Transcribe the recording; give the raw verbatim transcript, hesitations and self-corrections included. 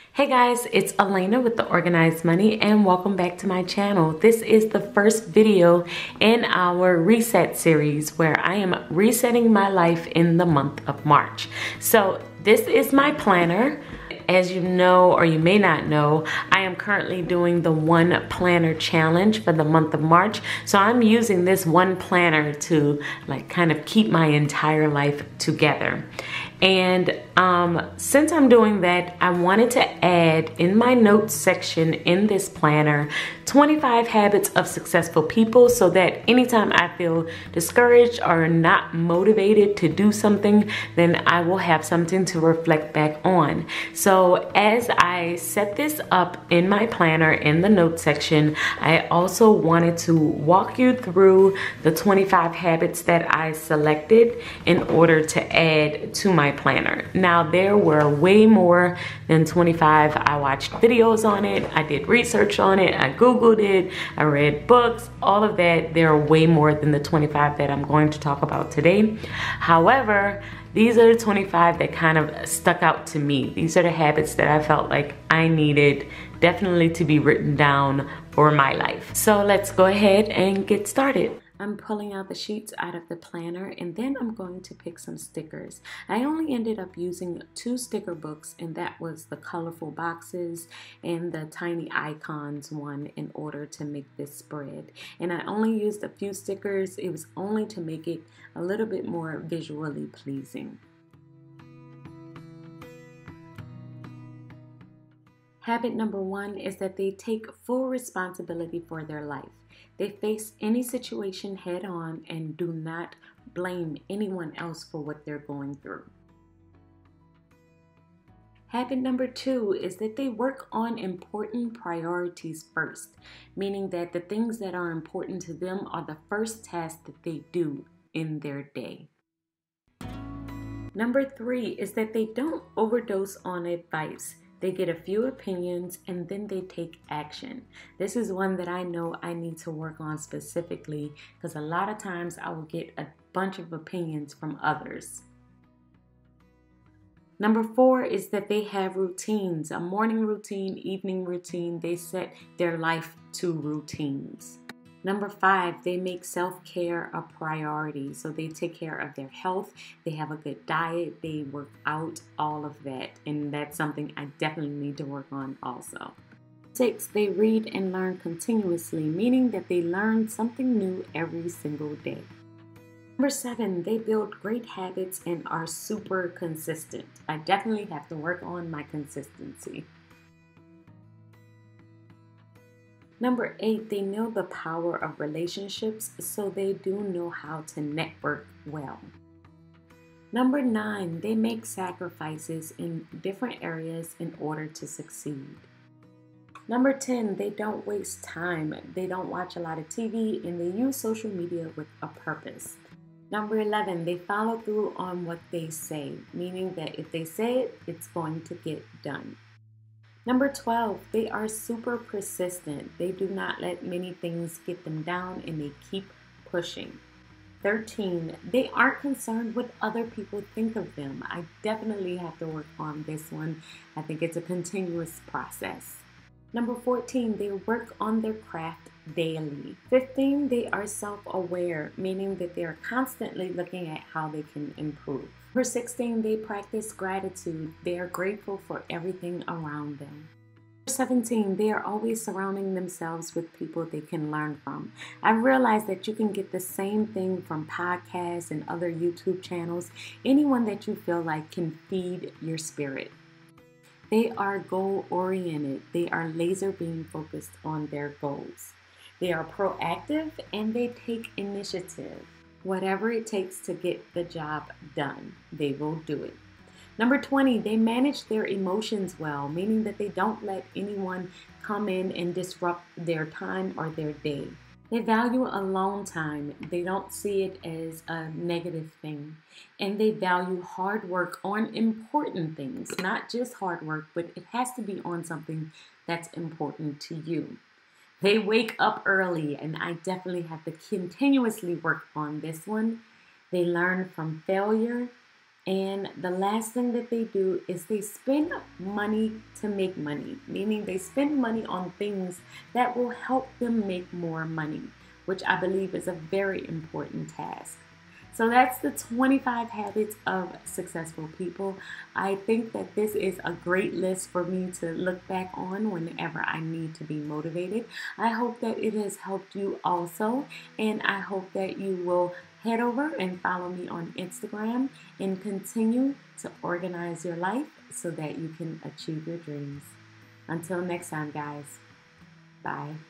Hey guys, it's Alaina with the Organized Money and welcome back to my channel. This is the first video in our reset series where I am resetting my life in the month of March. So this is my planner. As you know, or you may not know, I am currently doing the one planner challenge for the month of March. So I'm using this one planner to like kind of keep my entire life together. And um, since I'm doing that, I wanted to add in my notes section in this planner twenty-five habits of successful people, so that anytime I feel discouraged or not motivated to do something, then I will have something to reflect back on. So as I set this up in my planner in the notes section, I also wanted to walk you through the twenty-five habits that I selected in order to add to my planner. Now there were way more than twenty-five. I watched videos on it, I did research on it, I googled it, I read books, all of that. There are way more than the twenty-five that I'm going to talk about today. However, these are the twenty-five that kind of stuck out to me. These are the habits that I felt like I needed definitely to be written down for my life. So let's go ahead and get started. I'm pulling out the sheets out of the planner and then I'm going to pick some stickers. I only ended up using two sticker books, and that was the colorful boxes and the tiny icons one in order to make this spread. And I only used a few stickers. It was only to make it a little bit more visually pleasing. Habit number one is that they take full responsibility for their life. They face any situation head on and do not blame anyone else for what they're going through. Habit number two is that they work on important priorities first, meaning that the things that are important to them are the first task that they do in their day. Number three is that they don't overdose on advice. They get a few opinions and then they take action. This is one that I know I need to work on specifically, because a lot of times I will get a bunch of opinions from others. Number four is that they have routines, a morning routine, evening routine. They set their life to routines. Number five, they make self-care a priority. So they take care of their health, they have a good diet, they work out, all of that. And that's something I definitely need to work on also. Six, they read and learn continuously, meaning that they learn something new every single day. Number seven, they build great habits and are super consistent. I definitely have to work on my consistency. Number eight, they know the power of relationships, so they do know how to network well. Number nine, they make sacrifices in different areas in order to succeed. Number ten, they don't waste time. They don't watch a lot of T V and they use social media with a purpose. Number eleven, they follow through on what they say, meaning that if they say it, it's going to get done. Number twelve, they are super persistent. They do not let many things get them down and they keep pushing. thirteen, they aren't concerned what other people think of them. I definitely have to work on this one. I think it's a continuous process. Number fourteen, they work on their craft daily. fifteen, they are self-aware, meaning that they are constantly looking at how they can improve. Number sixteen, they practice gratitude. They are grateful for everything around them. Number seventeen, they are always surrounding themselves with people they can learn from. I realize that you can get the same thing from podcasts and other YouTube channels, anyone that you feel like can feed your spirit. They are goal-oriented. They are laser beam focused on their goals. They are proactive and they take initiative. Whatever it takes to get the job done, they will do it. Number twenty, they manage their emotions well, meaning that they don't let anyone come in and disrupt their time or their day. They value alone time. They don't see it as a negative thing. And they value hard work on important things, not just hard work, but it has to be on something that's important to you. They wake up early, and I definitely have to continuously work on this one. They learn from failure And the last thing that they do is they spend money to make money, meaning they spend money on things that will help them make more money, which I believe is a very important task. So that's the twenty-five habits of successful people. I think that this is a great list for me to look back on whenever I need to be motivated. I hope that it has helped you also, and I hope that you will head over and follow me on Instagram and continue to organize your life so that you can achieve your dreams. Until next time, guys. Bye.